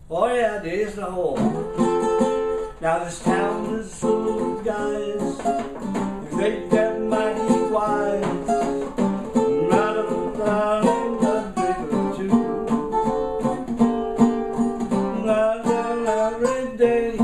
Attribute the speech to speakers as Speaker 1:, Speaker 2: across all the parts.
Speaker 1: Oh yeah, days in the hole. Now this town is full of guys who think they're mighty wise. Not a darling, a drink or two. Not every day.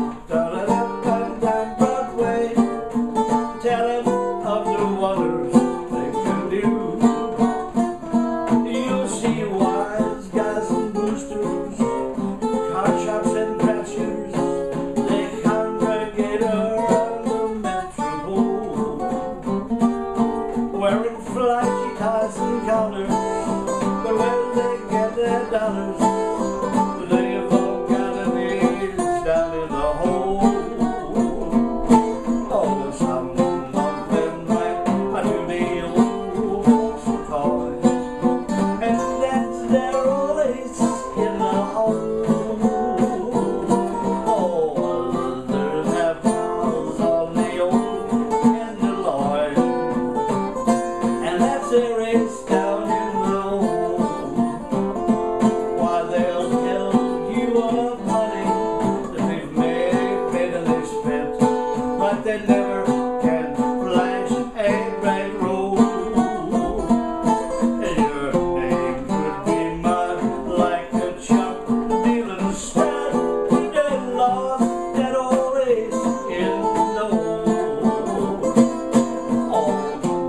Speaker 1: Down Broadway, tell them of the wonders they can do. You'll see wise guys and boosters, car shops and crashers. They congregate around the metropole, wearing flashy ties and collars. But where they get their dollars, they've all got an age down in the hole. Oh, some of them might do the old folks toys, and that's their always in the hole. Oh, others have piles on the old and the Lord, and that's their race down in the hole. Why, they'll tell you of money that they've made and they've spent, but they never can flash a bright road. And your name could be mud like a chunk dealing stud. They lost that old ace in the hole. Oh.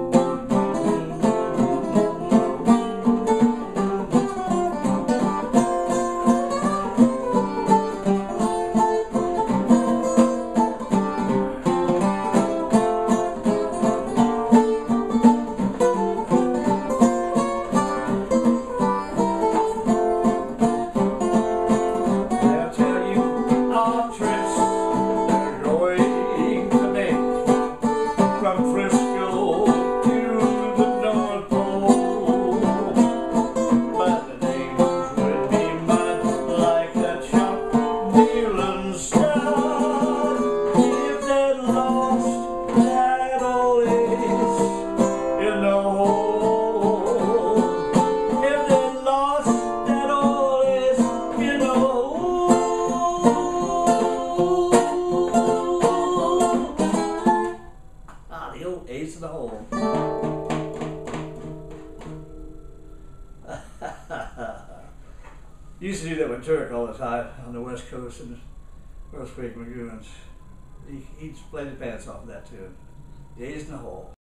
Speaker 1: They'll tell you our trips they're going to make from Frisco to the North Pole. But the names would be mud like a chump dealing stud if they'd lost that old ace in the hole. If they'd lost that old ace in the hole. Ah, the old ace in the hole. Used to do that with Turk all the time on the West Coast and Earthquake Lagoons. He'd play the pants off of that tune. Days in the hole.